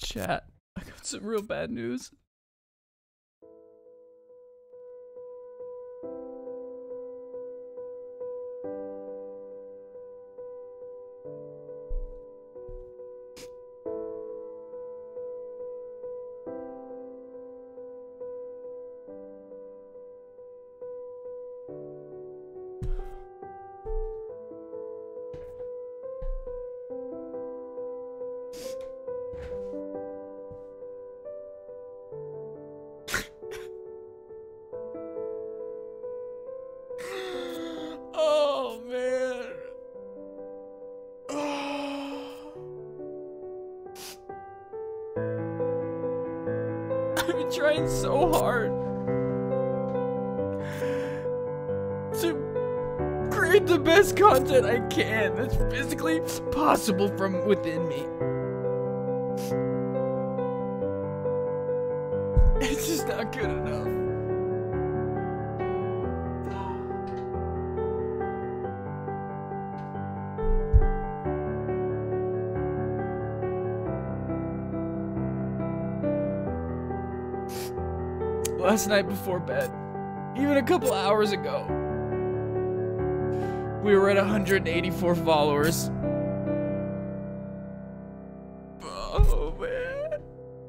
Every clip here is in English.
Chat, I got some real bad news. Oh man. I've been trying so hard to create the best content I can that's physically possible from within me. It's just not good enough. Last night before bed, even a couple hours ago, we were at 184 followers. Oh man.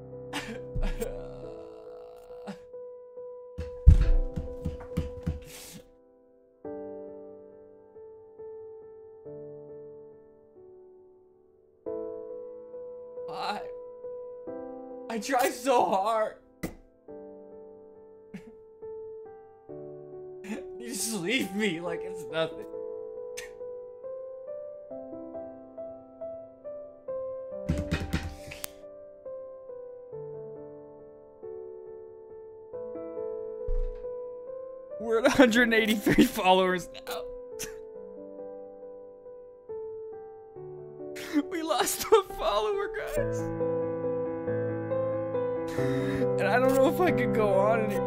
I try so hard. You just leave me like it's nothing. We're at 183 followers now. We lost a follower, guys. And I don't know if I could go on anymore.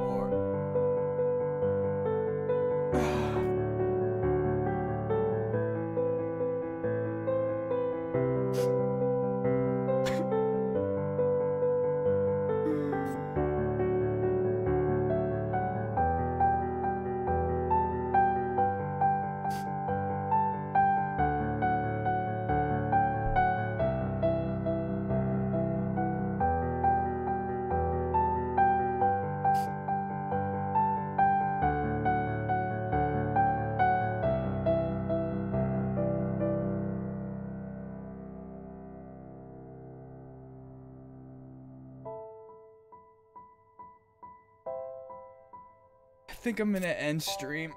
I think I'm gonna end stream.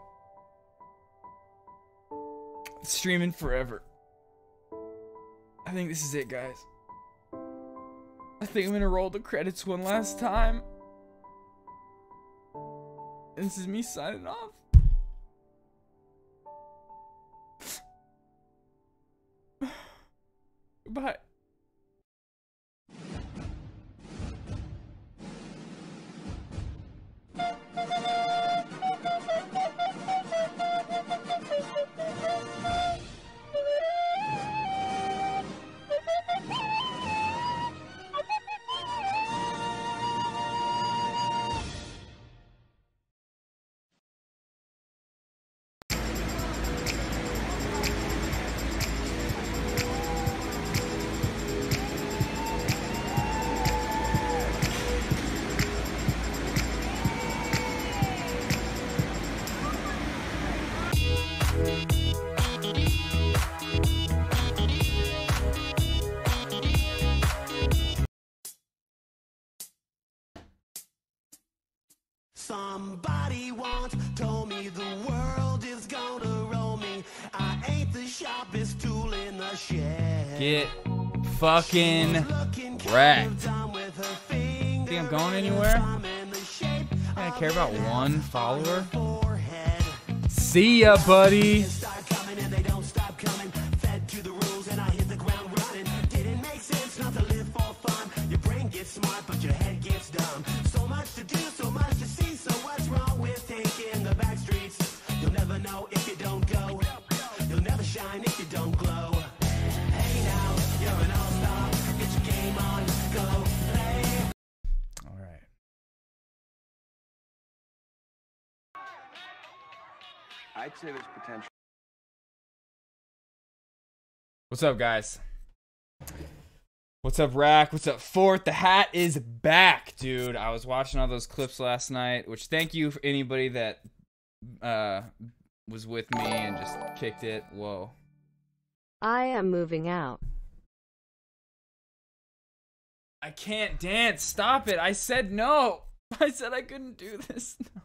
Streaming forever. I think this is it, guys. I think I'm gonna roll the credits one last time. And this is me signing off. Goodbye. Somebody once told me the world is gonna roll me. I ain't the sharpest tool in the shed. Get fucking wrecked. Think I'm going anywhere? I care about one follower. See ya, buddy. Smart, but your head gets dumb. So much to do, so much to see. So what's wrong with taking the back streets? You'll never know if you don't go. You'll never shine if you don't glow. Hey now, you're an all-star. Get your game on, go. I'd say there's potential. What's up, guys? What's up, Rack? What's up, Fourth? The hat is back, dude. I was watching all those clips last night, which thank you for anybody that was with me and just kicked it. Whoa. I am moving out. I can't dance. Stop it. I said no. I said I couldn't do this. No.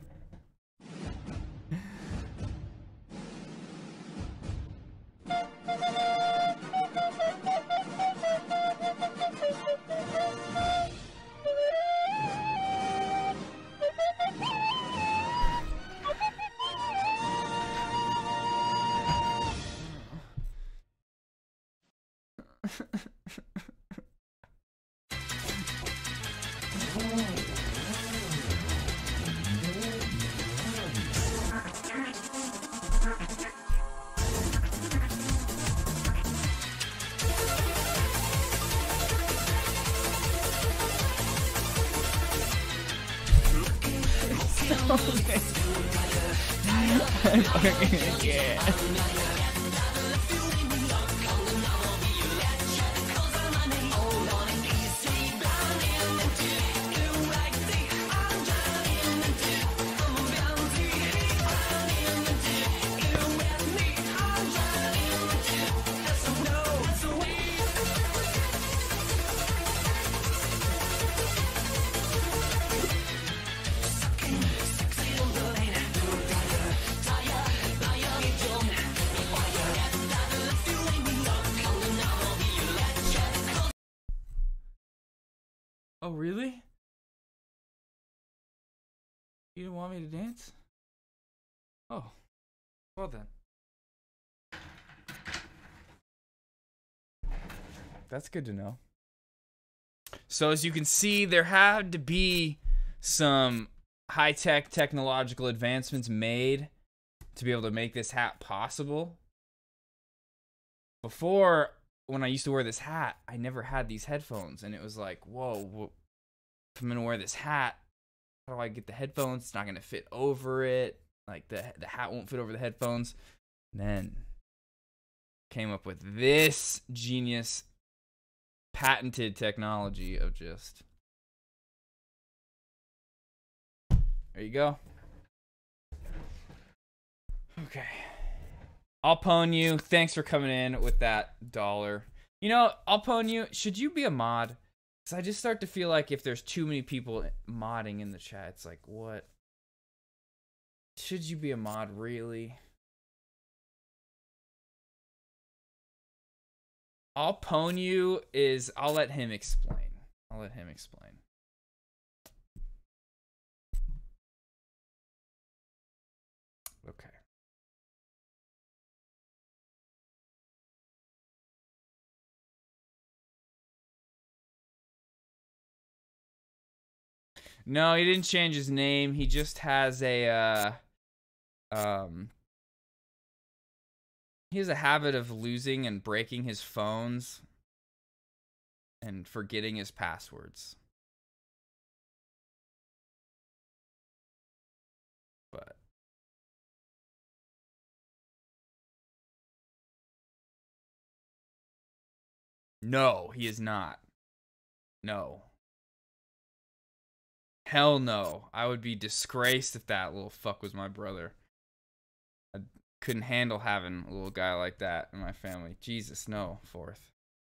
Yeah. Oh, really? You didn't want me to dance? Oh, well then. That's good to know. So as you can see, there had to be some high-tech technological advancements made to be able to make this hat possible. Before, when I used to wear this hat, I never had these headphones, and it was like, whoa, if I'm gonna wear this hat, how do I get the headphones? It's not gonna fit over it. Like the hat won't fit over the headphones. And then came up with this genius patented technology of just, there you go. Okay. I'll pwn you. Thanks for coming in with that $1. You know, I'll pwn you. Should you be a mod? Because I just start to feel like if there's too many people modding in the chat, it's like, what? Should you be a mod, really? I'll pwn you is, I'll let him explain. I'll let him explain. Okay. No, he didn't change his name. He just has a he has a habit of losing and breaking his phones and forgetting his passwords. But no, he is not. No. Hell no. I would be disgraced if that little fuck was my brother. I couldn't handle having a little guy like that in my family. Jesus, no, Fourth.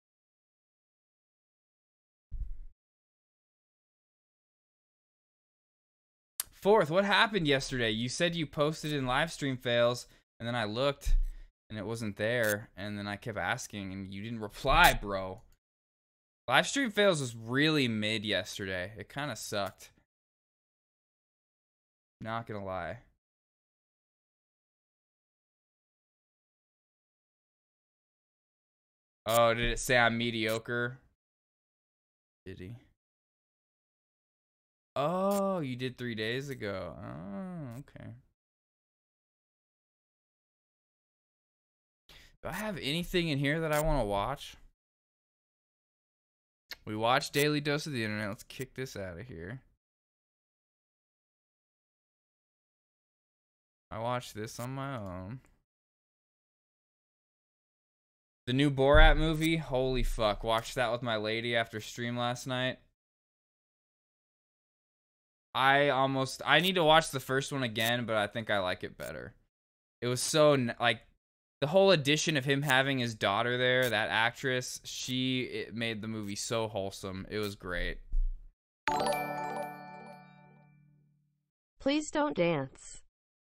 Fourth, what happened yesterday? You said you posted in live stream fails, and then I looked, and it wasn't there, and then I kept asking, and you didn't reply, bro. Live stream fails was really mid yesterday. It kind of sucked. Not gonna lie. Oh, did it say I'm mediocre? Did he? Oh, you did 3 days ago. Oh, okay. Do I have anything in here that I want to watch? We watched Daily Dose of the Internet. Let's kick this out of here. I watched this on my own. The new Borat movie, holy fuck. Watched that with my lady after stream last night. I need to watch the first one again, but I think I like it better. It was so, like, the whole addition of him having his daughter there, that actress, it made the movie so wholesome. It was great. Please don't dance.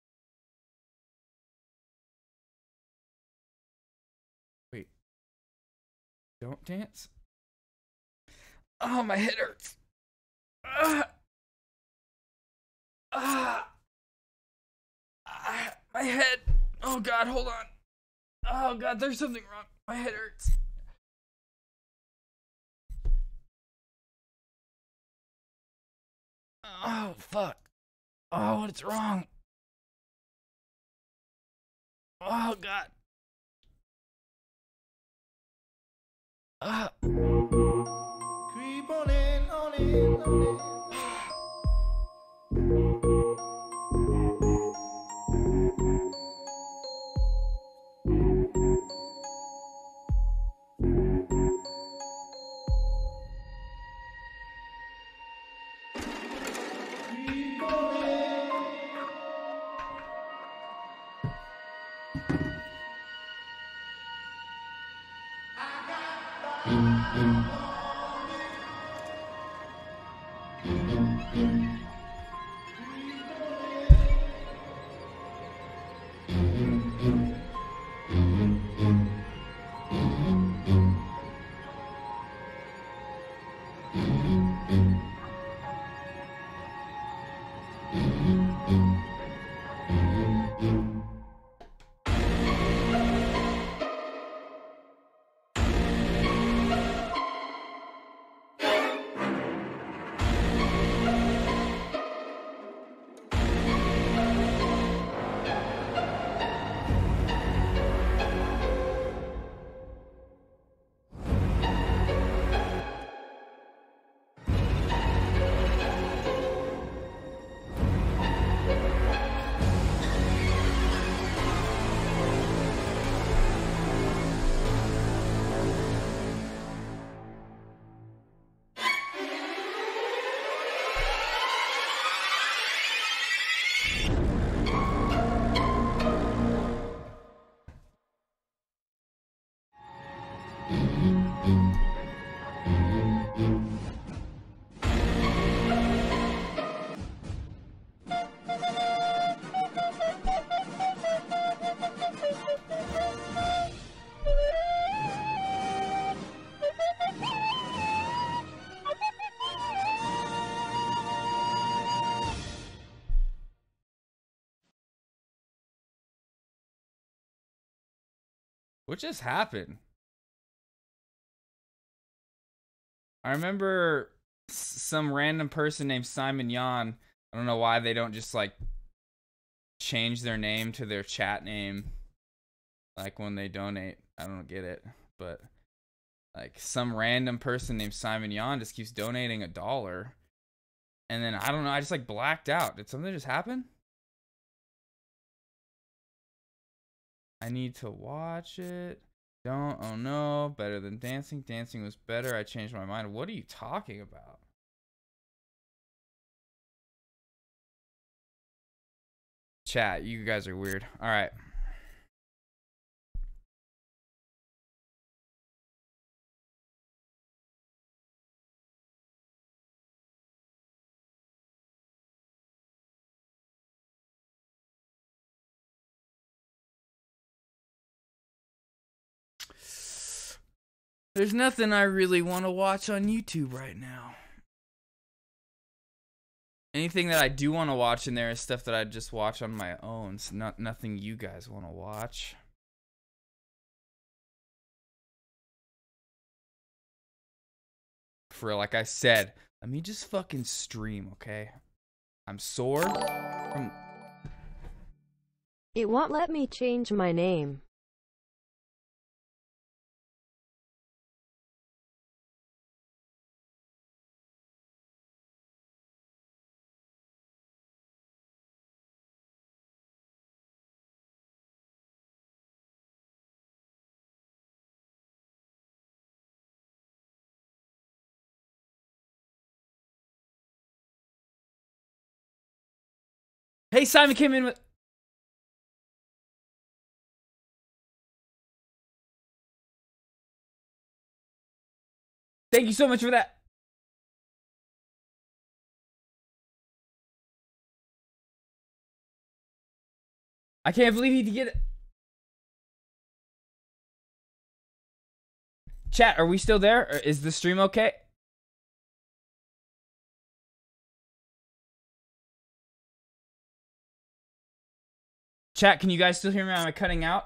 Wait. Don't dance? Oh, my head hurts. My head. Oh, God, hold on. Oh, God, there's something wrong. My head hurts. Oh, fuck. Oh, what's wrong? Oh, God. Creep on in, on in, on in. What just happened? I remember some random person named Simon Yan. I don't know why they don't just like change their name to their chat name like when they donate. I don't get it, but like some random person named Simon Yan just keeps donating $1, and then I don't know, I just like blacked out. Did something just happen? I need to watch it. Don't. Oh no. Better than dancing. Dancing was better. I changed my mind. What are you talking about? Chat, you guys are weird. All right. There's nothing I really want to watch on YouTube right now. Anything that I do want to watch in there is stuff that I just watch on my own. It's nothing you guys want to watch. For like I said, let me just fucking stream, okay? I'm sore from... It won't let me change my name. Hey, Simon came in with... Thank you so much for that. I can't believe he did it. Chat, are we still there? Or is the stream okay? Chat, can you guys still hear me? Am I cutting out?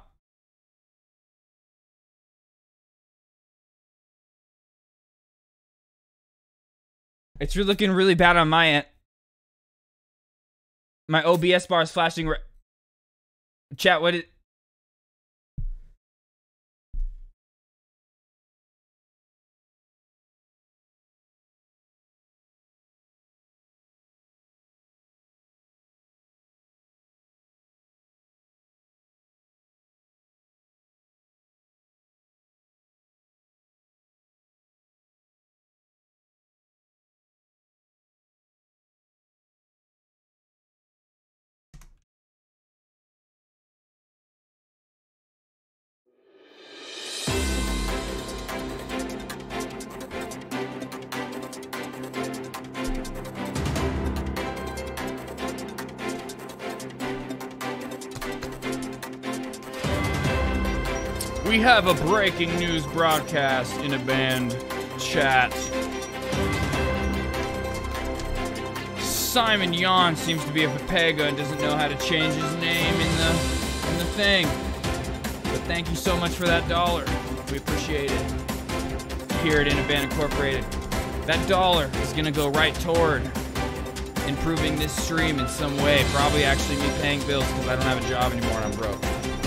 It's looking really bad on my end. My OBS bar is flashing. Chat, what is... We have a breaking news broadcast in a band chat. Simon Yon seems to be a Pepega and doesn't know how to change his name in the thing. But thank you so much for that $1. We appreciate it. Here at Inaband Incorporated, that $1 is gonna go right toward improving this stream in some way. Probably actually me paying bills because I don't have a job anymore and I'm broke.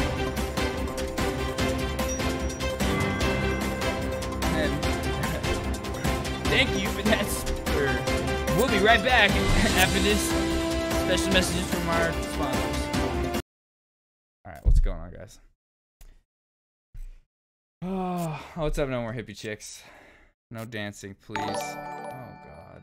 Thank you for that. We'll be right back after this special messages from our sponsors. Alright, what's going on, guys? Oh, what's up, no more hippie chicks? No dancing, please. Oh, God.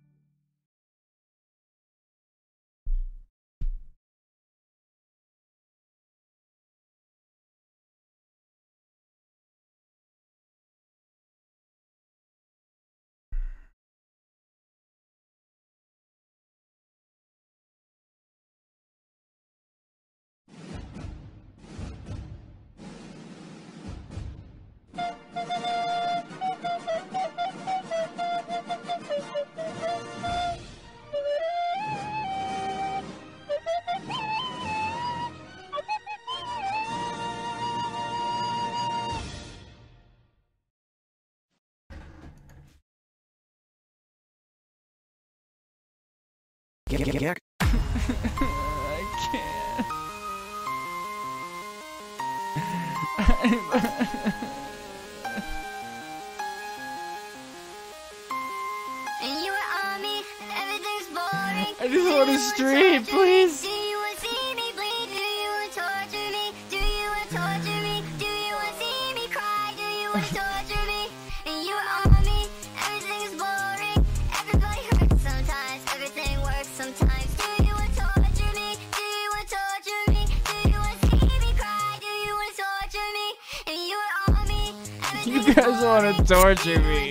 Yeah. I And you were on me, everything's boring. I just want to stream, please. Do you want to see me bleed? Do you want to torture me? Do you want to torture me? Do you want to see me cry? Do you want to torture me? And you were on me, everything is boring. Everybody hurts sometimes, everything works sometimes. Do you want to torture me? Do you want to torture me? Do you want to see me cry? Do you want to torture me? And you were on me, You guys want to torture me.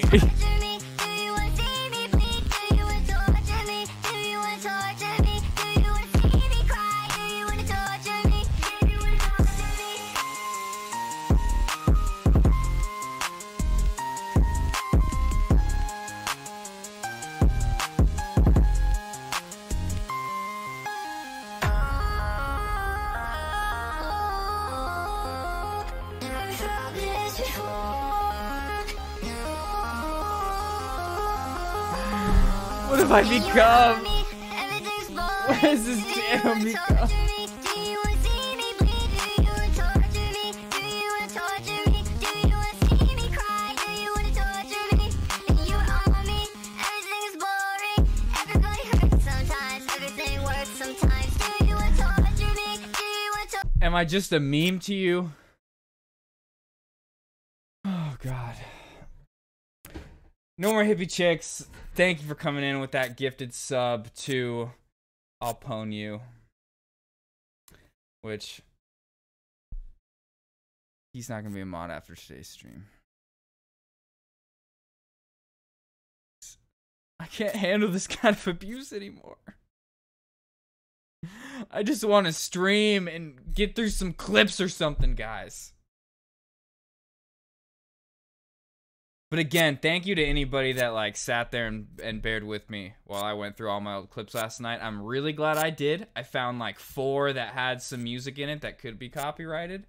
What have I become? What has this channel become? Am I just a meme to you? Oh, God. No more hippie chicks. Thank you for coming in with that gifted sub to I'll pwn you. which he's not gonna be a mod after today's stream. I can't handle this kind of abuse anymore. I just want to stream and get through some clips or something, guys. But again, thank you to anybody that like sat there and bared with me while I went through all my old clips last night. I'm really glad I did. I found like 4 that had some music in it that could be copyrighted.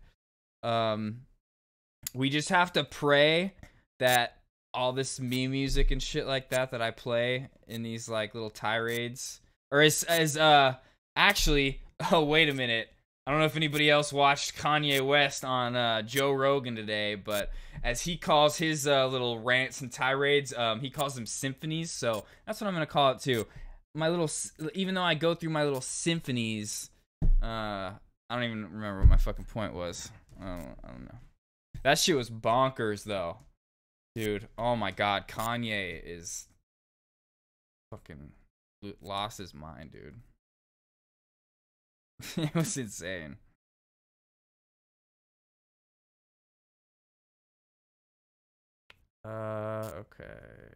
We just have to pray that all this meme music and shit like that I play in these like little tirades, or actually, oh wait a minute, I don't know if anybody else watched Kanye West on Joe Rogan today, but as he calls his little rants and tirades, he calls them symphonies, so that's what I'm gonna call it too. My little, even though I go through my little symphonies, I don't even remember what my fucking point was. I don't know. That shit was bonkers though. Dude, oh my god, Kanye is fucking lost his mind, dude. It was insane. Okay.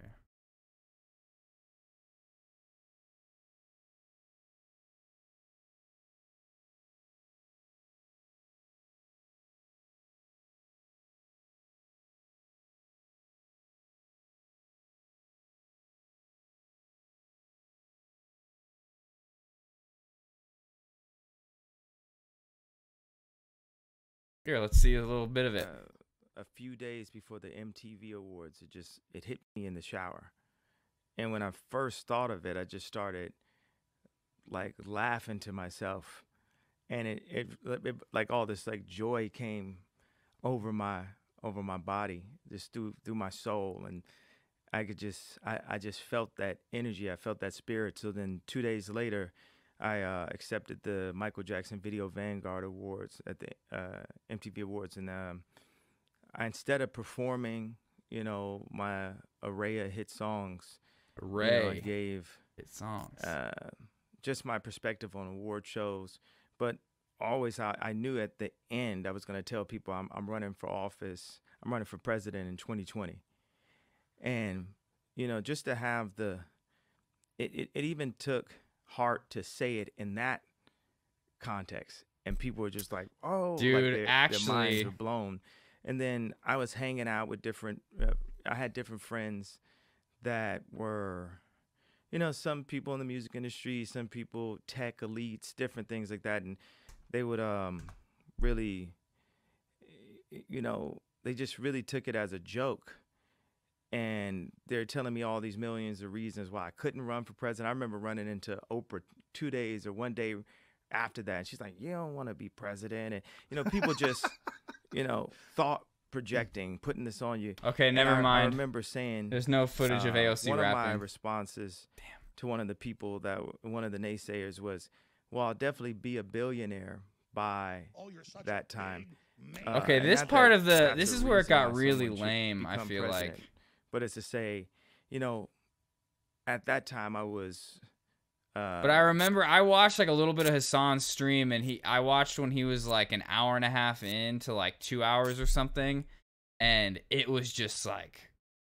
Here, let's see a little bit of it. A few days before the MTV Awards, it hit me in the shower. And when I first thought of it, I just started like laughing to myself. And it like all this like joy came over my body, just through my soul. And I just felt that energy. I felt that spirit. So then 2 days later, I accepted the Michael Jackson Video Vanguard Awards at the MTV Awards, and instead of performing, my array of hit songs, I gave hit songs, just my perspective on award shows. But always, I knew at the end I was going to tell people I'm running for office. I'm running for president in 2020, and just to have it even took heart to say it in that context, and people were just like, oh, dude, like actually their minds were blown. And then I was hanging out with I had different friends that were, some people in the music industry, some people tech elites, different things like that, and they would really, they just really took it as a joke. And they're telling me all these millions of reasons why I couldn't run for president. I remember running into Oprah 2 days or 1 day after that. And she's like, you don't want to be president. And, people just, thought projecting, putting this on you. Okay, never mind. I remember saying, there's no footage of AOC one rapping. of my responses to one of the people one of the naysayers was, well, I'll definitely be a billionaire by that time. Okay, this part of this is where it got really lame, I feel like. But it's to say, at that time I was. But I remember I watched like a little bit of Hassan's stream, and I watched when he was like an hour and a half in to like 2 hours or something, and it was just like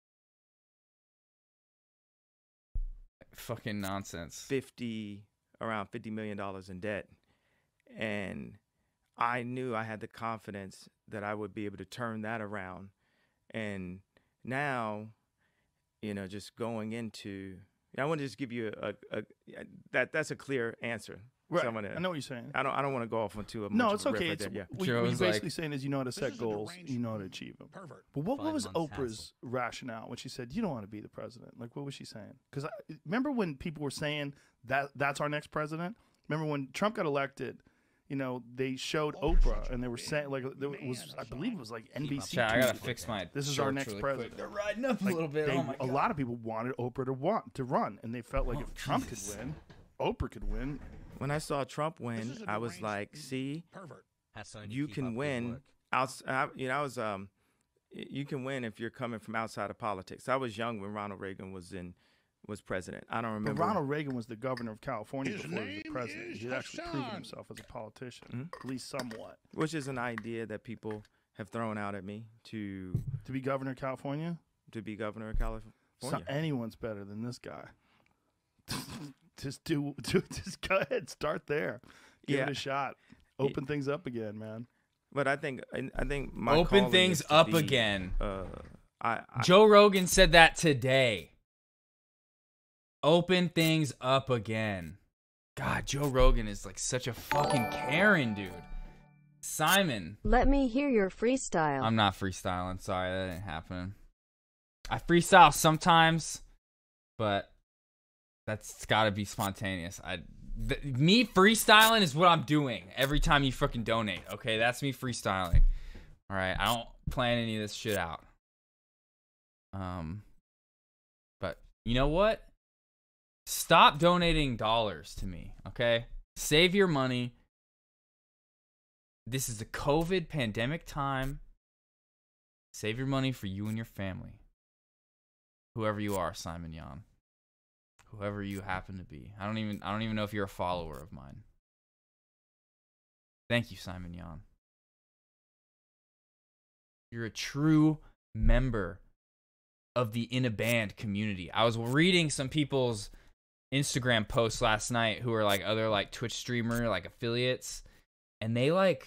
fucking nonsense. Around $50 million in debt, and I knew I had the confidence that I would be able to turn that around, and now, just going into, I want to just give you that's a clear answer. Right. So I know what you're saying. I don't want to go off on too much. No, it's of a okay. riff right there. What you're basically saying is you know how to set goals, you know how to achieve them. Pervert. But what was Oprah's rationale when she said you don't want to be the president? Like, what was she saying? Because remember when people were saying that's our next president? Remember when Trump got elected? They showed Oprah, and they were saying, like, there was, I believe it was like NBC. Chat, I gotta fix my. This is our next really president. Quick. They're riding up a little bit. Oh my God. A lot of people wanted Oprah to run, and they felt like if Trump could win, Oprah could win. When I saw Trump win, I was like, see, you can win. You can win if you're coming from outside of politics. I was young when Ronald Reagan was in was president. I don't But remember. Ronald Reagan was the governor of California His before he was the name president. is He had actually proven Hassan. himself as a politician, Mhm. at least somewhat. Which is an idea that people have thrown out at me to To be governor of California, be governor of California. anyone's better than this guy. just go ahead, start there, give it a shot, open things up again, man. But I think my Open calling things is to up be, again. I Joe Rogan said that today. Open things up again. God, Joe Rogan is like such a fucking Karen, dude. Simon. Let me hear your freestyle. I'm not freestyling. Sorry, that ain't happening. I freestyle sometimes, but that's gotta be spontaneous. Me freestyling is what I'm doing every time you fucking donate. Okay, that's me freestyling. All right, I don't plan any of this shit out. But you know what? Stop donating dollars to me. Okay, save your money. This is a COVID pandemic time. Save your money for you and your family. Whoever you are, Simon Yan. Whoever you happen to be. I don't even know if you're a follower of mine. Thank you, Simon Yan. You're a true member of the Inaband community. I was reading some people's Instagram posts last night who are like other like Twitch streamer like affiliates, and they like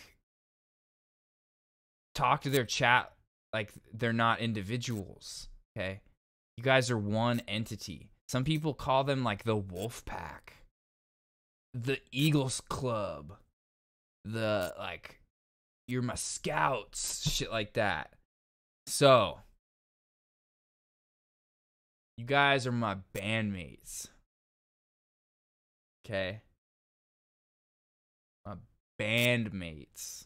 talk to their chat like they're not individuals. Okay, you guys are one entity. Some people call them like the Wolf Pack, the Eagles Club, the like you're my scouts, shit like that. So you guys are my bandmates. Okay? My bandmates.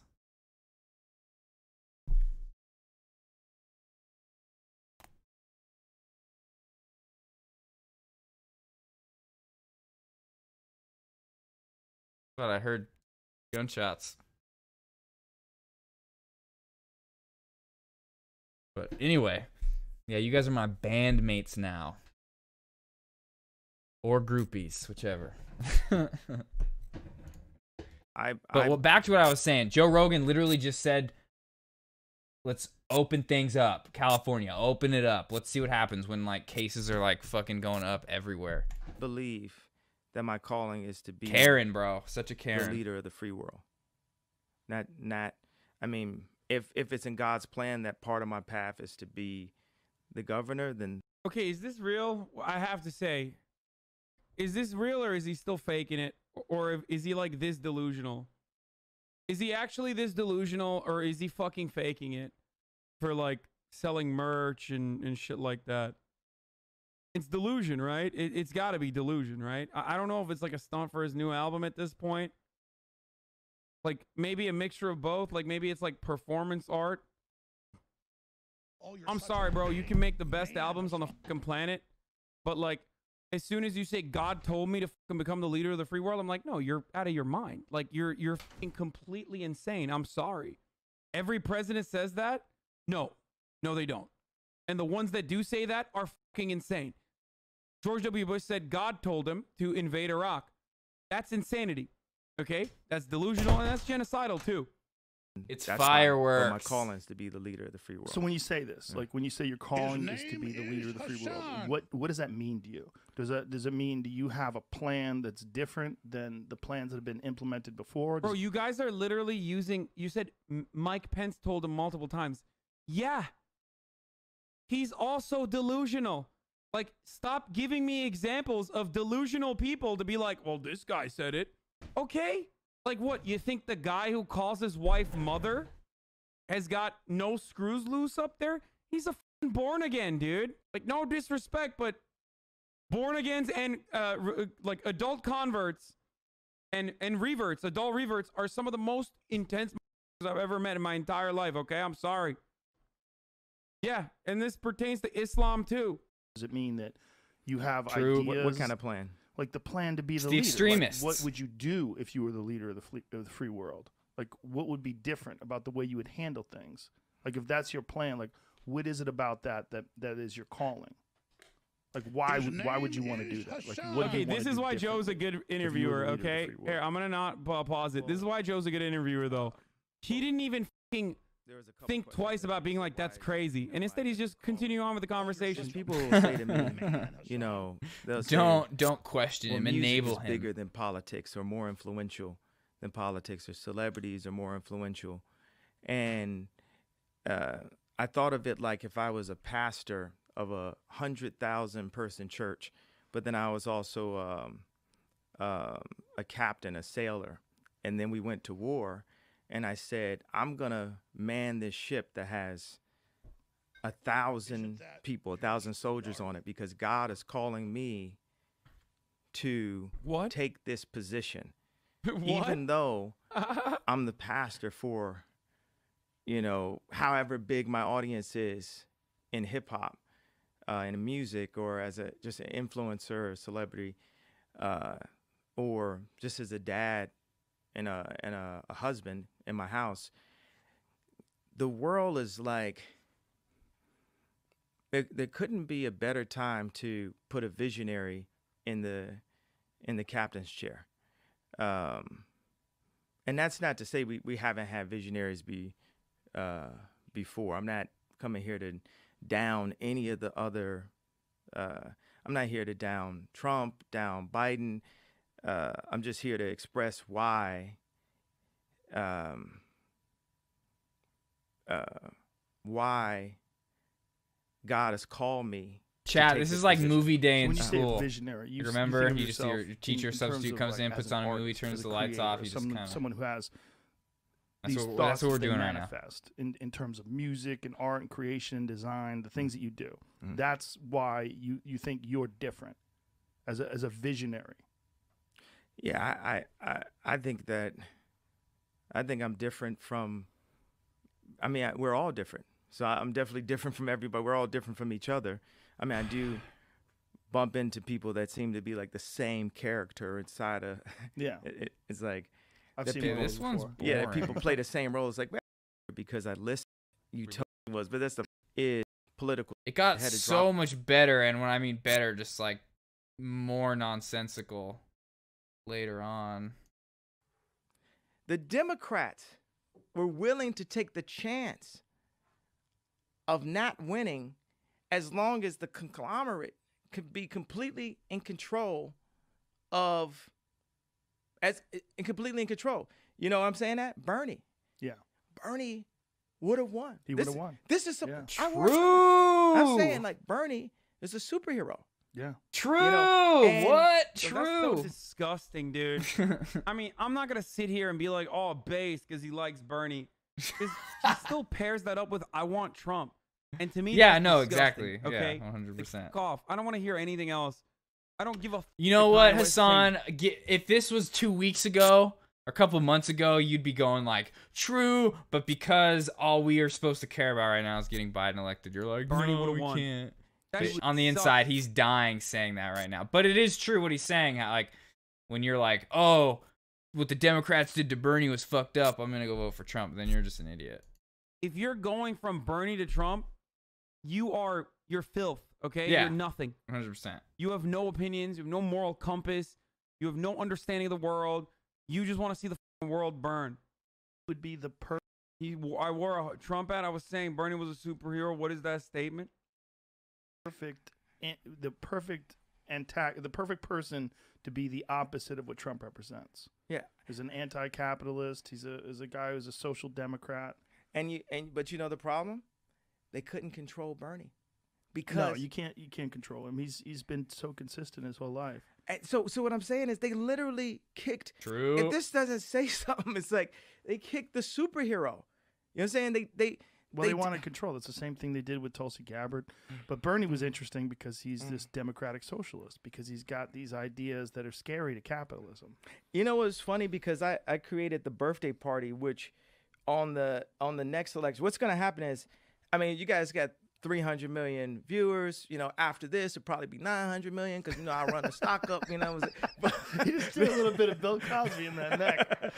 Thought I heard gunshots. But anyway, yeah, you guys are my bandmates now. Or groupies, whichever. But back to what I was saying. Joe Rogan literally just said, let's open things up. California, open it up. Let's see what happens when like cases are like fucking going up everywhere. believe that my calling is to be Karen, bro. Such a Karen. the leader of the free world. Not I mean, if it's in God's plan that part of my path is to be the governor, then Okay, is this real? I have to say, is this real or is he still faking it? Or is he like this delusional? Is he actually this delusional or is he fucking faking it for like selling merch and shit like that? It's delusion, right? It's got to be delusion, right? I don't know if it's like a stunt for his new album at this point. Like maybe a mixture of both. Like maybe it's like performance art. I'm sorry, bro. You can make the best albums on the fucking planet, but like as soon as you say God told me to fucking become the leader of the free world, I'm like, no, you're out of your mind. Like you're fucking completely insane. I'm sorry. Every president says that. No, they don't. And the ones that do say that are fucking insane. George W. Bush said God told him to invade Iraq. That's insanity. Okay? That's delusional and that's genocidal too. It's that's fireworks. my calling is to be the leader of the free world. So when you say this, like when you say your calling is to be the leader of the free world, what does that mean to you? Does it mean do you have a plan that's different than the plans that have been implemented before? Bro, you guys are literally using, you said Mike Pence told him multiple times. Yeah. He's also delusional. Like, stop giving me examples of delusional people to be like, well, this guy said it. Okay. Like what? You think the guy who calls his wife mother has got no screws loose up there? He's a fucking born again, dude. Like no disrespect, but born agains and like adult converts and reverts, adult reverts are some of the most intense I've ever met in my entire life. Okay, I'm sorry. Yeah, and this pertains to Islam too. Does it mean that you have True. ideas? what kind of plan? Like the plan to be the the leader. extremists. Like, what would you do if you were the leader of the free world? Like what would be different about the way you would handle things? Like if that's your plan, like what is it about that is your calling? Like, why would you want to do that? Like, what do Okay, you wanna this is do why Joe's a good were the interviewer. leader of the Okay, free world? here I'm gonna not pause it. This is why Joe's a good interviewer, though. He didn't even fucking There was a couple think questions twice about being like, that's crazy, and instead he's just continuing on with the conversation. Just people will say to me, you know, they'll say, Don't question well, him. music Enable is him. bigger than politics or more influential than politics, or celebrities are more influential. And I thought of it like if I was a pastor of a 100,000 person church, but then I was also a captain, a sailor, and then we went to war, and I said, I'm gonna man this ship that has 1,000 people, 1,000 soldiers on it, because God is calling me to take this position. Even though I'm the pastor for, you know, however big my audience is in hip hop, in music, or as just an influencer or a celebrity, or just as a dad and a husband in my house. The world is like, there couldn't be a better time to put a visionary in the captain's chair. And that's not to say we haven't had visionaries before. I'm not coming here to down any of the other. I'm not here to down Trump, down Biden. I'm just here to express why God has called me. Chat, this is like position. movie day in When you say a school. visionary, you Remember, think of you just see yourself your teacher in substitute terms of, comes like, in, as puts an on a movie, artist, turns as the a lights off. creator, You just kind of. someone who has That's these what thoughts we're that they doing right now. manifest in terms of music and art and creation and design, the things that you do. Mm. That's why you think you're different as a visionary. Yeah, I think I'm different from. I mean, we're all different. So I'm definitely different from everybody. We're all different from each other. I mean, I do bump into people that seem to be like the same character inside a. Yeah, it's like. I've that seen people- those this one's before. Yeah, that boring. people play the same role. It's like, well, because I listened, you told me was, but that's the is political. It got had to so drop- much better, and when I mean better, just like more nonsensical later on. The Democrats were willing to take the chance of not winning as long as the conglomerate could be completely in control of, completely in control. You know what I'm saying? That Bernie would have won. He would have won. This is some, Yeah. I'm saying, like, Bernie is a superhero. Yeah. True. and- What? Yo, that's so True. disgusting, dude. I mean, I'm not gonna sit here and be like, oh, base because he likes Bernie. 'Cause he still pairs that up with I want Trump, and to me, Yeah, that's no, disgusting, exactly. Okay, Yeah, 100%. Fuck off. I don't want to hear anything else. I don't give a. You know if what, Kanye West saying- Hassan? If this was 2 weeks ago, or a couple months ago, you'd be going like, true, but because all we are supposed to care about right now is getting Biden elected, you're like, Bernie no, would've we won. can't. That But shit on the sucks. inside, he's dying saying that right now. But it is true what he's saying. How, like, when you're like, oh, what the Democrats did to Bernie was fucked up, I'm gonna go vote for Trump. Then you're just an idiot. If you're going from Bernie to Trump, you're filth. Okay, Yeah. you're nothing. 100%. You have no opinions. You have no moral compass. You have no understanding of the world. You just want to see the f***ing world burn. Would be the I wore a Trump hat. I was saying Bernie was a superhero. What is that statement? the perfect person to be the opposite of what Trump represents. Yeah. He's an anti-capitalist. He's a guy who's a social democrat. But you know the problem? They couldn't control Bernie. Because No, you can't control him. He's been so consistent his whole life. and so what I'm saying is they literally kicked. True. If this doesn't say something, it's like they kicked the superhero. You know what I'm saying? They wanted control. It's the same thing they did with Tulsi Gabbard. But Bernie was interesting because he's this democratic socialist, because he's got these ideas that are scary to capitalism. You know what's funny? Because I created the birthday party, which on the next election, what's going to happen is, I mean, you guys got 300 million viewers. You know, after this, it'll probably be 900 million because, you know, I run the stock up, you know. But You just did a little bit of Bill Cosby in that neck.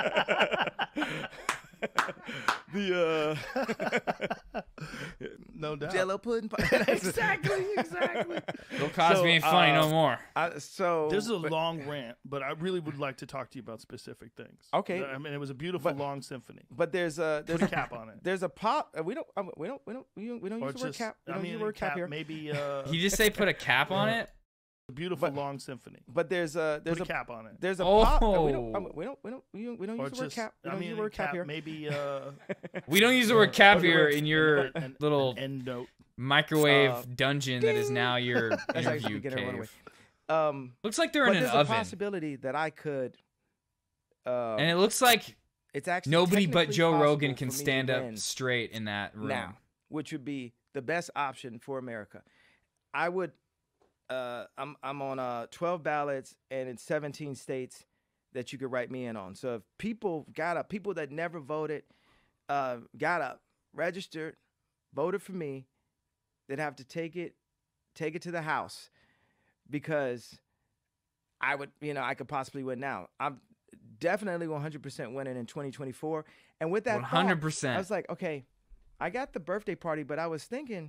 the No No doubt. Jello pudding. exactly. Bill Cosby ain't funny no more. This is a long rant, but I really would like to talk to you about specific things. Okay. I mean, it was a beautiful long symphony. But there's a cap on it. There's a pop. We don't use the word cap. We don't use the word cap here. Maybe. He just say put a cap on it. A beautiful long symphony. But there's a cap on it. There's a pop. We don't use the word cap. We don't use the word cap here. Maybe. We don't use the word cap here in your little end note. microwave dungeon that is now your interview cave. Looks like they're in an oven. There's a possibility that I could. And it looks like it's actually nobody but Joe Rogan can for me to stand up win straight in that room. now, which would be the best option for America. I would. I'm on 12 ballots and in 17 states that you could write me in on. So if people that never voted, got up, registered, voted for me, they'd have to take it to the House, because I could possibly win now. I'm definitely 100% winning in 2024. And with that 100%, I was like, okay, I got the birthday party, but I was thinking,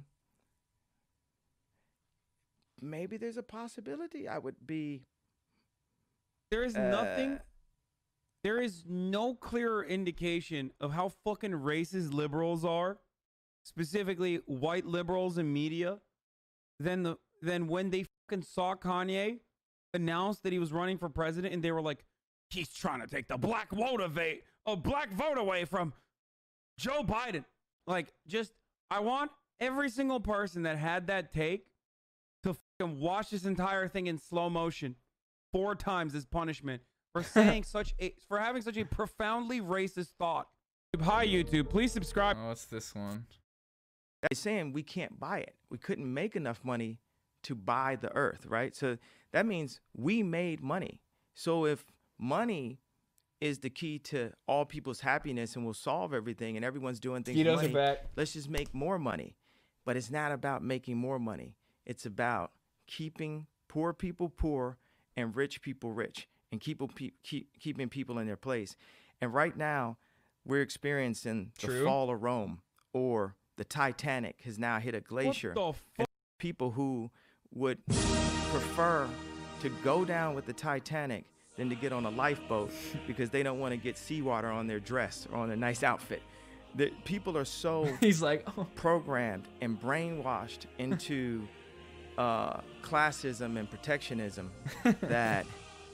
maybe there's a possibility I would be. There is nothing. There is no clearer indication of how fucking racist liberals are, specifically white liberals in media, than when they fucking saw Kanye announce that he was running for president, and they were like, he's trying to take the black vote away from Joe Biden. Like, I want every single person that had that take to fucking watch this entire thing in slow motion 4 times as punishment for saying for having such a profoundly racist thought. Hi YouTube, please subscribe. Oh, what's this one? They're saying we can't buy it. We couldn't make enough money to buy the earth, right? So that means we made money. So if money is the key to all people's happiness and will solve everything, and everyone's doing things for money, let's just make more money. But it's not about making more money. It's about keeping poor people poor and rich people rich, and keeping people in their place. And right now, we're experiencing the fall of Rome, or the Titanic has now hit a glacier. And people who would prefer to go down with the Titanic than to get on a lifeboat because they don't want to get seawater on their dress or on a nice outfit. The people are so programmed and brainwashed into classism and protectionism that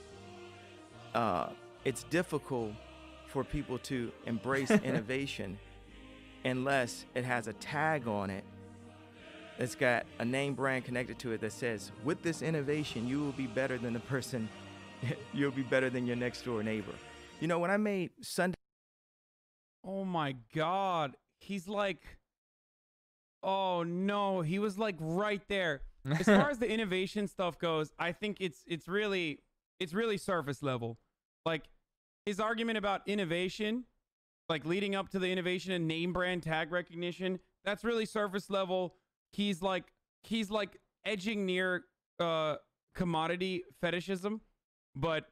it's difficult for people to embrace innovation unless it has a tag on it that's got a name brand connected to it that says, with this innovation, you will be better than the person, you'll be better than your next door neighbor. You know, when I made Sunday. Oh my God. He's like, oh no, he was like right there. As far as the innovation stuff goes, I think it's really surface level. Like, his argument about innovation, like leading up to the innovation and name brand tag recognition, that's really surface level. He's like edging near commodity fetishism, but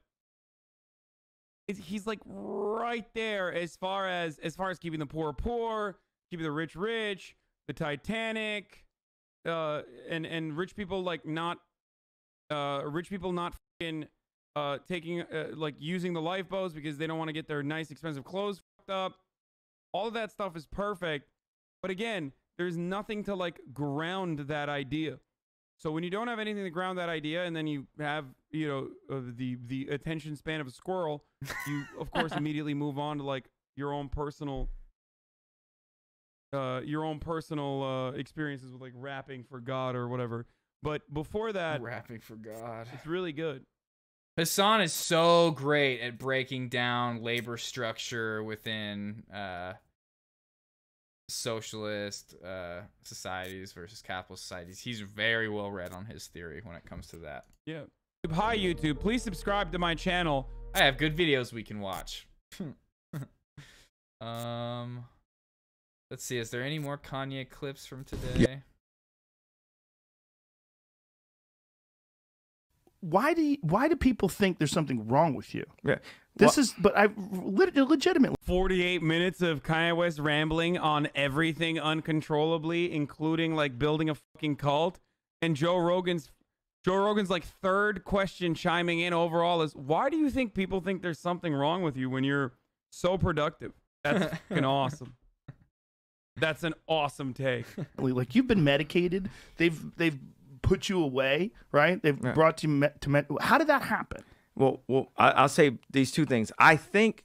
he's like right there as far as keeping the poor poor, keeping the rich rich, the Titanic, and rich people like not fucking taking like using the lifeboats because they don't want to get their nice expensive clothes fucked up. All of that stuff is perfect, but again, there's nothing to like ground that idea. So when you don't have anything to ground that idea, and then you have, you know, the attention span of a squirrel, you of course immediately move on to like your own personal experiences with like rapping for God or whatever. But before that, rapping for God, it's really good. Hassan is so great at breaking down labor structure within socialist societies versus capitalist societies. He's very well read on his theory when it comes to that. Yeah. Hi YouTube, please subscribe to my channel. I have good videos we can watch. Let's see, is there any more Kanye clips from today? why do people think there's something wrong with you? Yeah. But I legitimately 48 minutes of Kanye West rambling on everything uncontrollably, including like building a fucking cult. And Joe Rogan's like third question chiming in overall is, why do you think people think there's something wrong with you when you're so productive? That's fucking awesome. That's an awesome take. like you've been medicated. They've put you away, right? They've brought you to how did that happen? Well, I'll say these two things. I think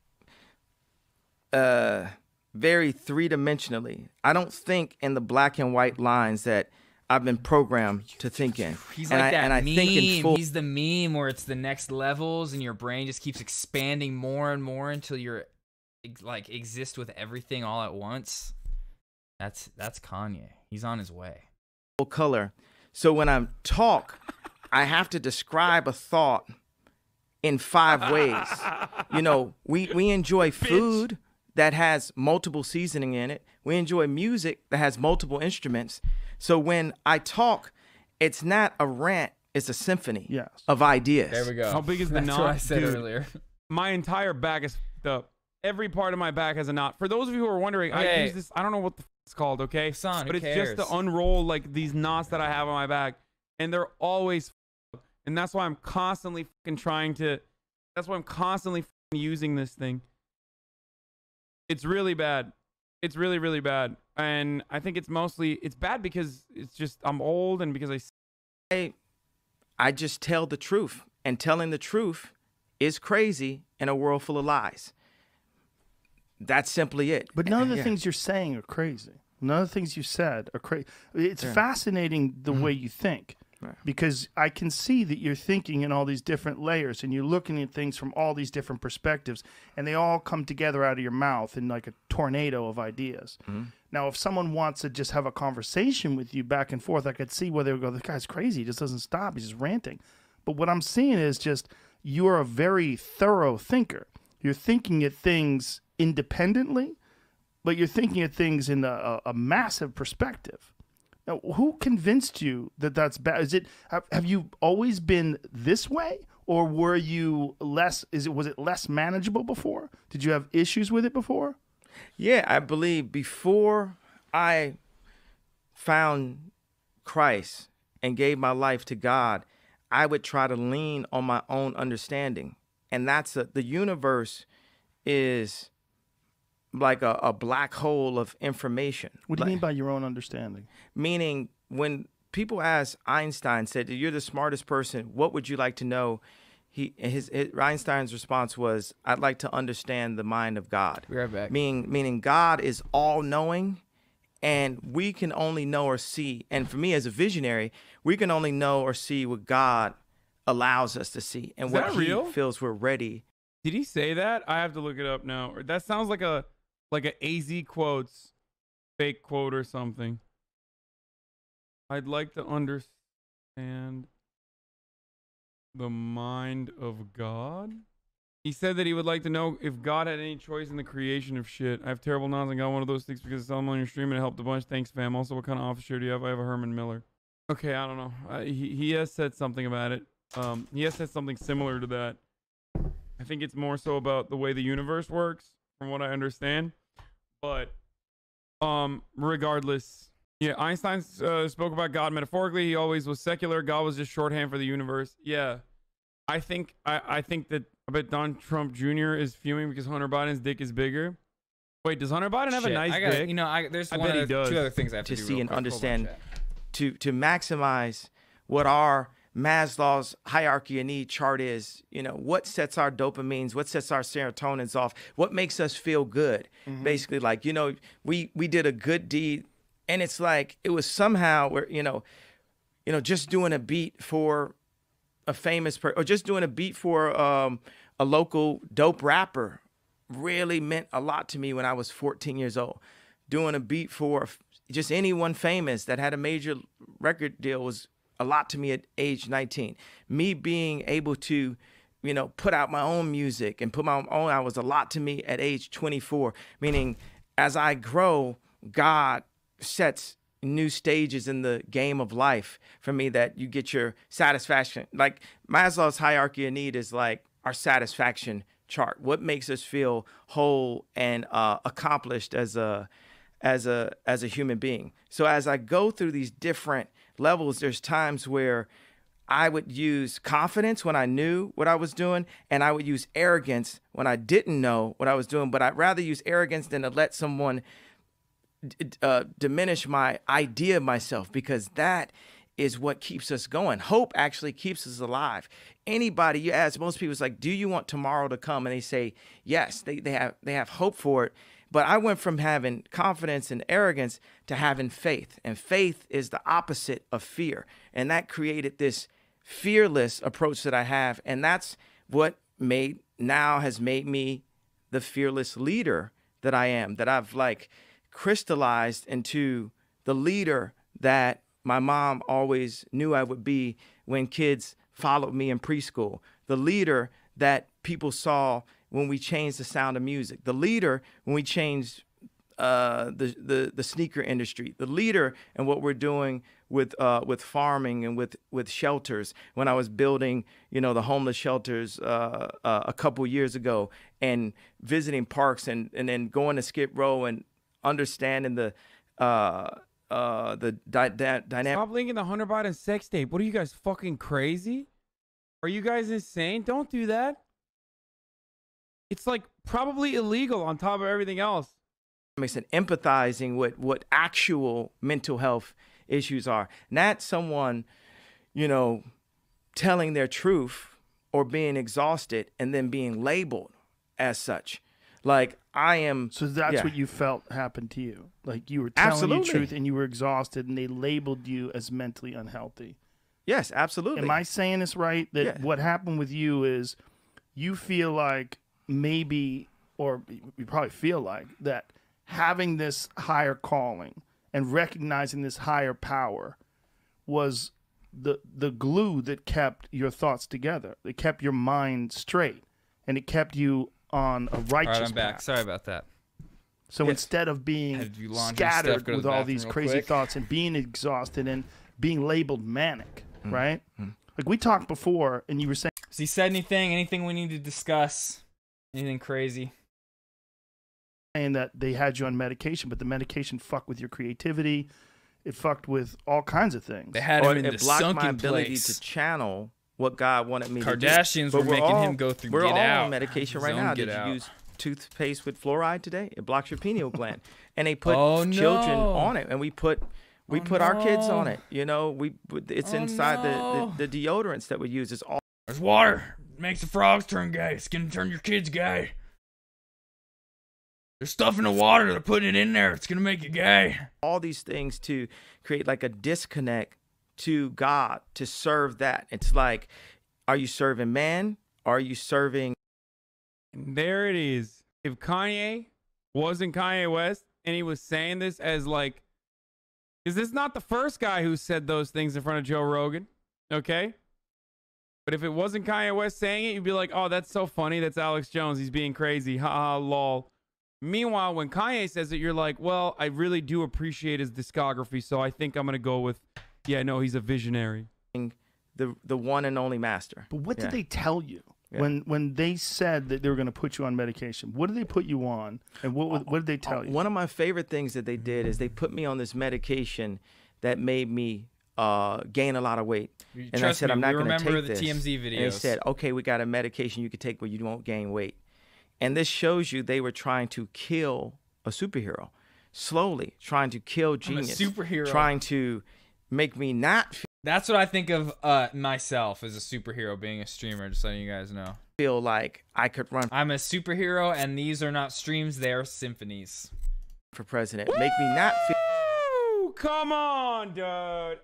very three-dimensionally. I don't think in the black and white lines that I've been programmed to think in. He's and like I, that and I meme. think in full, He's the meme where it's the next levels and your brain just keeps expanding more and more until you're like exist with everything all at once. That's Kanye. He's on his way. full color. So when I talk, I have to describe a thought in 5 ways. You know, we enjoy food that has multiple seasoning in it. We enjoy music that has multiple instruments. So when I talk, it's not a rant, it's a symphony of ideas. There we go. How big is the That's knot? what I said Dude, earlier. My entire back is f***ed up. Every part of my back has a knot. For those of you who are wondering, I Okay. use this, I don't know what the f it's called, okay? Son, who but it's cares? just to unroll like these knots that I have on my back. And they're always f***ed up. And that's why I'm constantly fucking that's why I'm constantly fucking using this thing. It's really bad. It's really, really bad. And I think it's bad because it's just, I'm old and because I just tell the truth. And telling the truth is crazy in a world full of lies. That's simply it. But none of the things you're saying are crazy. None of the things you said are crazy. It's fascinating the way you think. Because I can see that you're thinking in all these different layers and you're looking at things from all these different perspectives and they all come together out of your mouth in like a tornado of ideas. Now, if someone wants to just have a conversation with you back and forth, I could see where they would go, this guy's crazy. He just doesn't stop. He's just ranting. But what I'm seeing is just you're a very thorough thinker. You're thinking at things independently, but you're thinking at things in a massive perspective. Now, who convinced you that that's bad? Is it have you always been this way, or were you less? Was it less manageable before? Did you have issues with it before? Yeah, I believe before I found Christ and gave my life to God, I would try to lean on my own understanding, and that's the universe is like a black hole of information. What do you mean by your own understanding? Meaning, when people ask Einstein, said, "You're the smartest person. What would you like to know?" Einstein's response was, "I'd like to understand the mind of God." Be right back. Meaning God is all knowing, and we can only know or see. And for me, as a visionary, we can only know or see what God allows us to see, and what He feels we're ready. Did he say that? I have to look it up now. That sounds like a AZ quotes fake quote or something. I'd like to understand the mind of God. He said that he would like to know if God had any choice in the creation of shit. I have terrible knowledge and got one of those things because it's on your stream and it helped a bunch. Thanks, fam. Also, what kind of office chair do you have? I have a Herman Miller. Okay, I don't know. He has said something about it. He has said something similar to that. I think it's more so about the way the universe works, from what I understand. But regardless, yeah, Einstein spoke about God metaphorically. He always was secular. God was just shorthand for the universe. Yeah, I think that I bet Donald Trump Jr. is fuming because Hunter Biden's dick is bigger. Wait, does Hunter Biden have a nice dick? You know, there's I bet he does. 2 other things I have To do see real and quick. understand, to maximize what our Maslow's hierarchy of need chart is. You know, what sets our dopamines, what sets our serotonins off, what makes us feel good. Basically, like, you know, we did a good deed, and it's like it was somehow where, you know, just doing a beat for a famous person, or just doing a beat for a local dope rapper really meant a lot to me when I was 14 years old. Doing a beat for just anyone famous that had a major record deal was a lot to me at age 19. Me being able to, you know, put out my own music and put my own out was a lot to me at age 24. Meaning, as I grow, God sets, new stages in the game of life for me that you get your satisfaction. Like Maslow's hierarchy of need is like our satisfaction chart. What makes us feel whole and accomplished as a human being. So as I go through these different levels, there's times where I would use confidence when I knew what I was doing, and I would use arrogance when I didn't know what I was doing. But I'd rather use arrogance than to let someone diminish my idea of myself, because that is what keeps us going. Hope actually keeps us alive. Anybody you ask, most people, it's like, do you want tomorrow to come? And they say yes. They have hope for it. But I went from having confidence and arrogance to having faith. And faith is the opposite of fear. And that created this fearless approach that I have. And that's what has made me the fearless leader that I am, that I've like crystallized into the leader that my mom always knew I would be when kids followed me in preschool. The leader that people saw when we changed the sound of music. The leader when we changed the sneaker industry. The leader in what we're doing with farming and with shelters. When I was building, the homeless shelters a couple years ago, and visiting parks and then going to Skid Row and understanding the dynamic. Stop linking the Hunter Biden sex tape. What are you guys, fucking crazy? Are you guys insane? Don't do that. It's like probably illegal on top of everything else. And empathizing with what actual mental health issues are. Not someone, telling their truth or being exhausted and then being labeled as such. Like I am. So that's what you felt happened to you. Like you were telling the truth and you were exhausted and they labeled you as mentally unhealthy. Yes, absolutely. Am I saying this right? That what happened with you is you feel like maybe, or you probably feel like that having this higher calling and recognizing this higher power was the glue that kept your thoughts together. It kept your mind straight and it kept you on a righteous All right, I'm path. back. Sorry about that. So instead of being scattered with all these crazy thoughts and being exhausted and being labeled manic, right? Like we talked before and you were saying. Has he said anything we need to discuss? Anything crazy? Saying that they had you on medication, but the medication fucked with your creativity. It fucked with all kinds of things. They had him in the it blocked sunken my ability place. to channel what God wanted me to do. Kardashians were making him go through We're Get all Out. on medication right now. Did you use toothpaste with fluoride today? It blocks your pineal gland. And they put children on it, and we put our kids on it. It's inside the deodorants that we use. It's all. There's water. It makes the frogs turn gay. It's gonna turn your kids gay. There's stuff in the water. They're putting it in there. It's gonna make you gay. All these things to create like a disconnect to God, to serve that. It's like, are you serving man? Are you serving? And there it is. If Kanye wasn't Kanye West and he was saying this as like, is this not the first guy who said those things in front of Joe Rogan? Okay. But if it wasn't Kanye West saying it, you'd be like, oh, that's so funny. That's Alex Jones. He's being crazy. Ha ha, lol. Meanwhile, when Kanye says it, you're like, well, I really do appreciate his discography, so I think I'm going to go with, yeah, no, he's a visionary. The one and only master. But what did they tell you when they said that they were going to put you on medication? What did they put you on, and what did they tell you? One of my favorite things that they did is they put me on this medication that made me gain a lot of weight. And I said, I'm not going to take this. TMZ videos. And they said, okay, we got a medication you can take where you won't gain weight. And this shows you they were trying to kill a superhero, slowly trying to kill genius, I'm a superhero. Trying to make me not That's what I think of myself as a superhero, being a streamer, just letting you guys know. feel like I could run I'm a superhero, and these are not streams, they are symphonies. for president. Make me not feel. Woo! Come on, dude.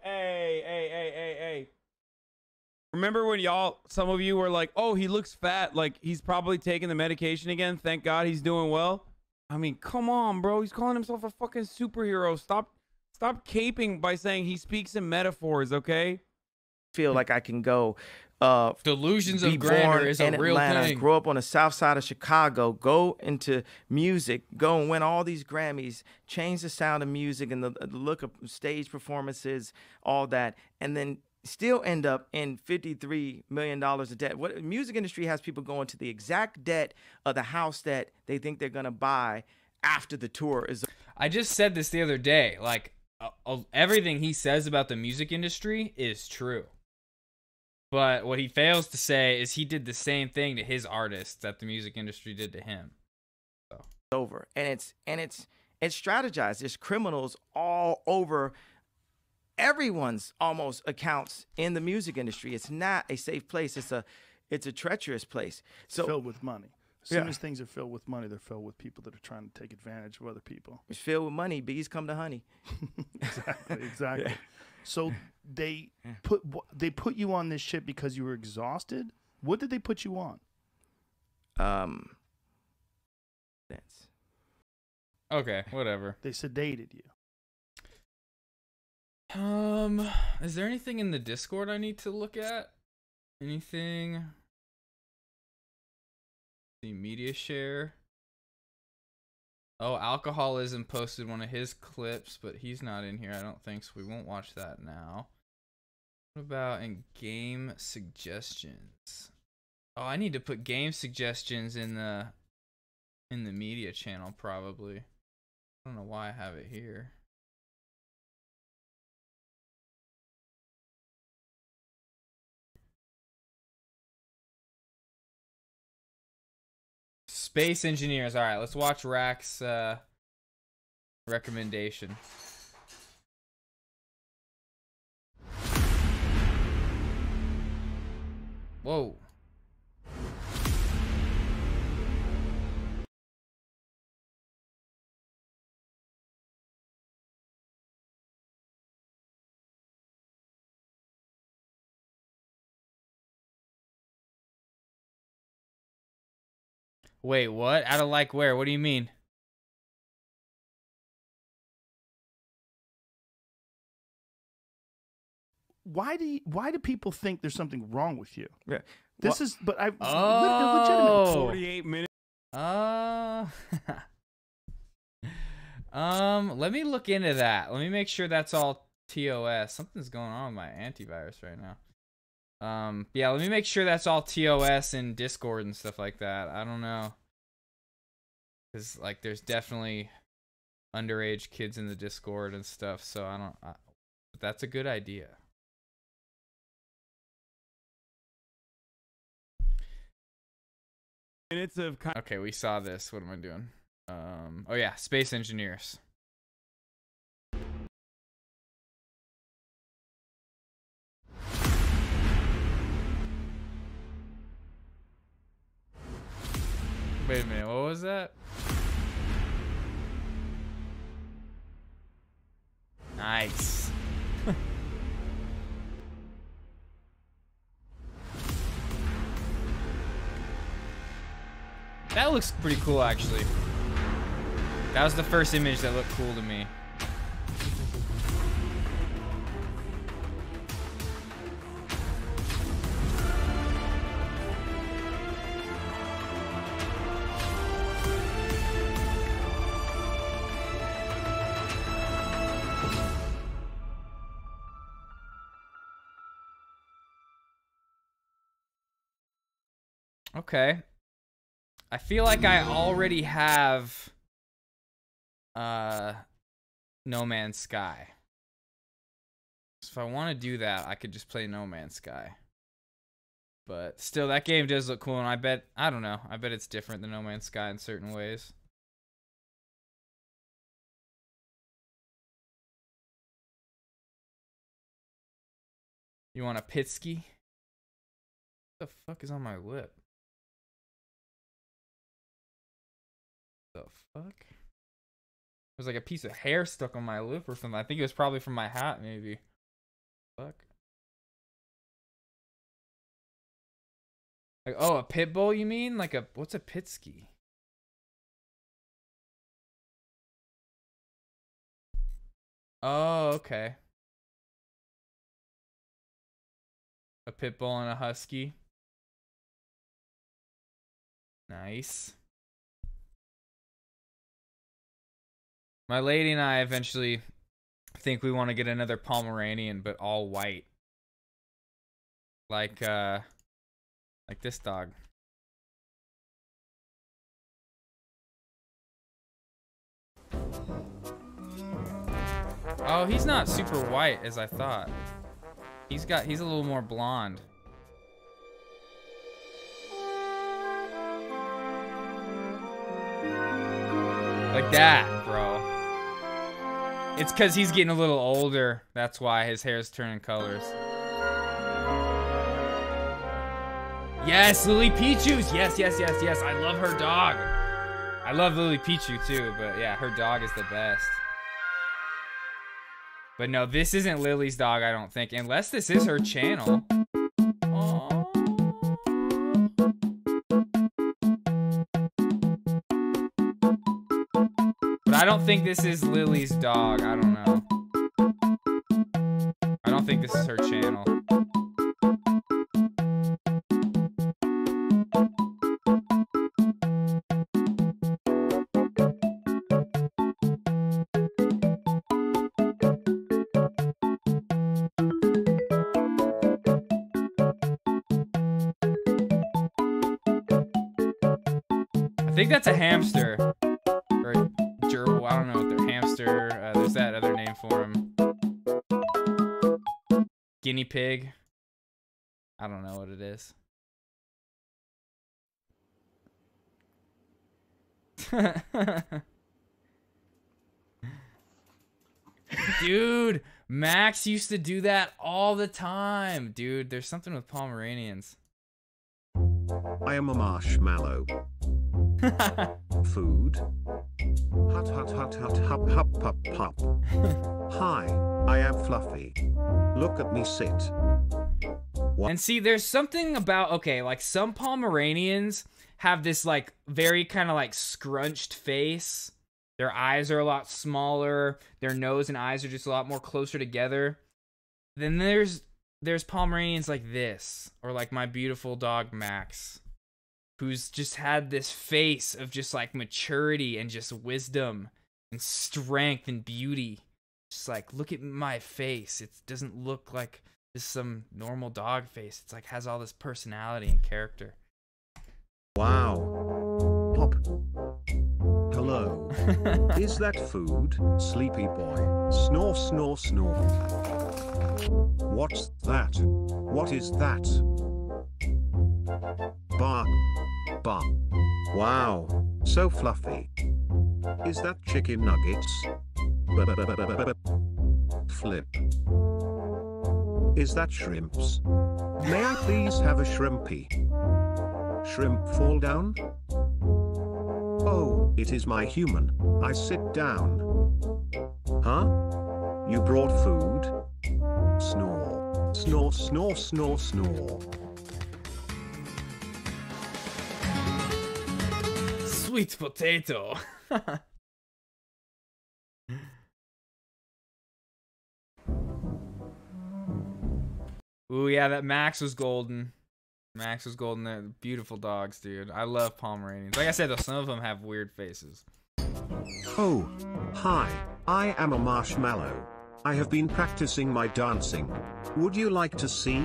Hey. Remember when some of you were like, oh, he looks fat. Like, he's probably taking the medication again. Thank God he's doing well. I mean, come on, bro. He's calling himself a fucking superhero. Stop caping by saying he speaks in metaphors, okay? feel like I can go Delusions be of grandeur born is in a real Atlanta, thing. grow up on the south side of Chicago, go into music, go and win all these Grammys, change the sound of music and the look of stage performances, all that, and then still end up in $53 million of debt. What music industry has people going to the exact debt of the house that they think they're going to buy after the tour is. I just said this the other day. Like, everything he says about the music industry is true. But what he fails to say is he did the same thing to his artists that the music industry did to him. So. Over. And it's strategized. There's criminals all over everyone's almost accounts in the music industry. It's not a safe place. It's a treacherous place. So filled with money. As soon as things are filled with money, they're filled with people that are trying to take advantage of other people. It's filled with money. Bees come to honey. Exactly. Yeah. So they put you on this ship because you were exhausted. What did they put you on? That's Okay, whatever. They sedated you. Is there anything in the Discord I need to look at? Anything? The media share. Oh, Alcoholism posted one of his clips, but he's not in here, I don't think, so we won't watch that now. What about in game suggestions? Oh, I need to put game suggestions in the media channel, probably. I don't know why I have it here. Space Engineers. All right, let's watch Rack's recommendation. Whoa. Wait, what? Out of like where? What do you mean? Why do people think there's something wrong with you? yeah. This is, but I Oh. legitimate. 48 minutes. Let me look into that. Let me make sure that's all TOS. Something's going on with my antivirus right now. Yeah, let me make sure that's all TOS and Discord and stuff like that. I don't know. Cause like there's definitely underage kids in the Discord and stuff, so but that's a good idea. Minutes of Okay, we saw this. What am I doing? Oh yeah, Space Engineers. Wait a minute, what was that? Nice. That looks pretty cool, actually. That was the first image that looked cool to me. Okay. I feel like I already have No Man's Sky. So if I want to do that, I could just play No Man's Sky. But still, that game does look cool, and I bet it's different than No Man's Sky in certain ways. You want a Pitsky? What the fuck is on my lip? The fuck? There's like a piece of hair stuck on my lip or something. I think it was probably from my hat, maybe. Fuck. Like, oh, a pit bull, you mean? Like what's a Pitsky? Oh, okay. A pit bull and a husky. Nice. My lady and I eventually think we want to get another Pomeranian, but all white. Like this dog. Oh, he's not super white as I thought. He's a little more blonde. Like that, bro. It's because he's getting a little older. That's why his hair's turning colors. Yes, Lily Pichu's. Yes, yes, yes, yes. I love her dog. I love Lily Pichu too, but yeah, her dog is the best. But no, this isn't Lily's dog, I don't think. Unless this is her channel. Aww. But I don't think this is Lily's dog. I don't know. I don't think this is her channel. I think that's a hamster. Or a gerbil, I don't know what they're hamster. There's that other name for him. Guinea pig. I don't know what it is. Dude, Max used to do that all the time. Dude, there's something with Pomeranians. I am a marshmallow. Food. Hut hut hut hut hop hop hop hop. Hi, I am Fluffy. Look at me sit. What? And see, there's something about, okay, like some Pomeranians have this like very kind of like scrunched face. Their eyes are a lot smaller. Their nose and eyes are just a lot more closer together. Then there's Pomeranians like this, or like my beautiful dog Max, who's just had this face of just like maturity and just wisdom and strength and beauty. Just like, look at my face. It doesn't look like just some normal dog face. It's like has all this personality and character. Wow. Pop. Hello. Is that food, sleepy boy? Snore, snore, snore. What's that? What is that? Bark. Bark. Wow. So fluffy. Is that chicken nuggets? Flip. Is that shrimps? May I please have a shrimpy? Shrimp fall down? Oh, it is my human. I sit down. Huh? You brought food? Snore. Snore, snore, snore, snore. Sweet potato. Ooh, yeah, that Max was golden. Max was golden. They're beautiful dogs, dude. I love Pomeranians. Like I said, though, some of them have weird faces. Oh, hi. I am a marshmallow. I have been practicing my dancing. Would you like to see?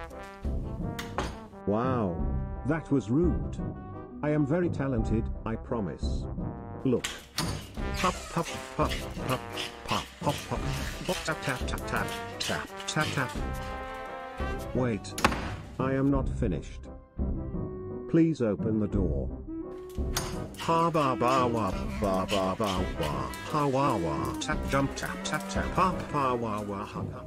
Wow. That was rude. I am very talented, I promise. Look. Pop, pop, pop, pop, pop, pop, pop, pop, tap, tap, tap, tap, tap, tap, tap. Wait. I am not finished. Please open the door. Ha ba ba wa ba ba ba wa ha wa wa tap jump tap tap tap ha pa wa wa ha ha.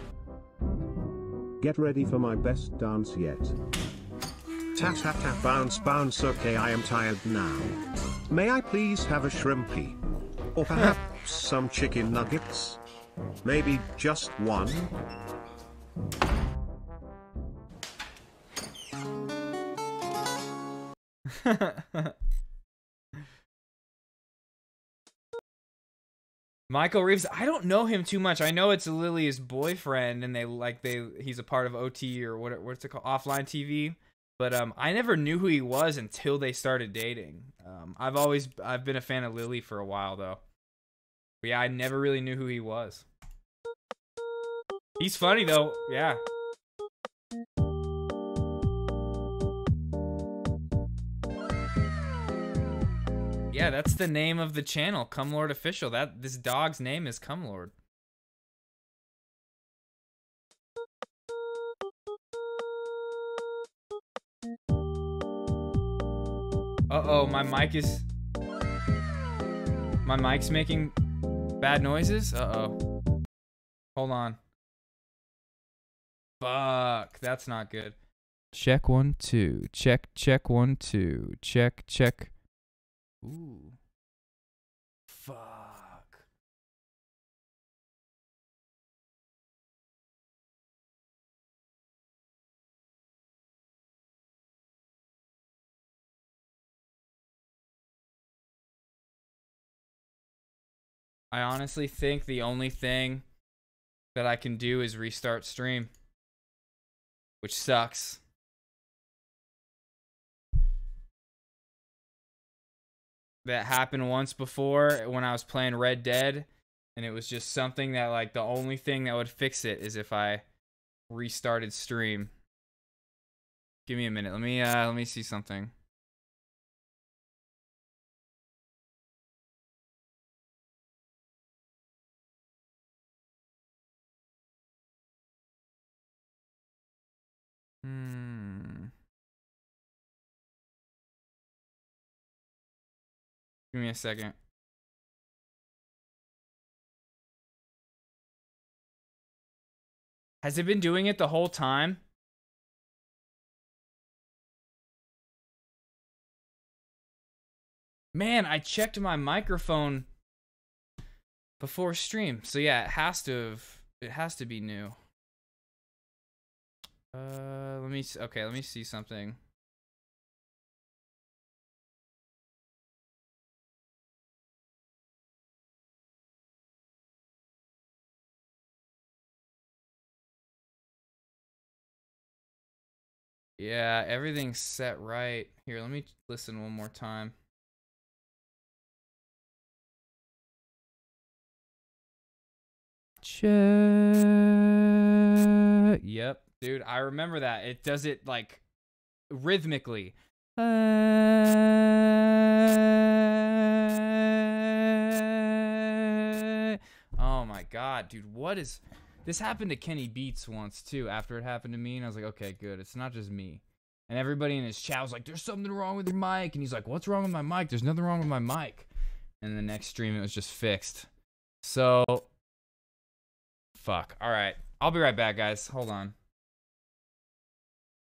Get ready for my best dance yet. Tap tap tap bounce bounce. Okay, I am tired now. May I please have a shrimpy? Or perhaps some chicken nuggets? Maybe just one? Michael Reeves, I don't know him too much. I know it's Lily's boyfriend, and he's a part of OT or what's it called, offline TV. But I never knew who he was until they started dating. I've been a fan of Lily for a while though. But yeah, I never really knew who he was. He's funny though, yeah. Yeah, that's the name of the channel, Cumlord Official. This dog's name is Cumlord. Uh-oh, my mic's making bad noises? Uh-oh. Hold on. Fuck, that's not good. Check 1 2. Check 1 2. Check. Ooh. Fuck. I honestly think the only thing that I can do is restart stream, which sucks. That happened once before when I was playing Red Dead, and it was just something that, like, the only thing that would fix it is if I restarted stream. Give me a minute. Let me see something. Give me a second. Has it been doing it the whole time? Man, I checked my microphone before stream. So yeah, it has to be new. Let me see something. Yeah, everything's set right. Here, let me listen one more time. Check. Yep, dude, I remember that. It does it like rhythmically. Oh my god, dude, what is... This happened to Kenny Beats once too, after it happened to me, and I was like, okay, good, it's not just me. And everybody in his chat was like, there's something wrong with your mic, and he's like, what's wrong with my mic? There's nothing wrong with my mic. And the next stream it was just fixed. So fuck. Alright. I'll be right back, guys. Hold on.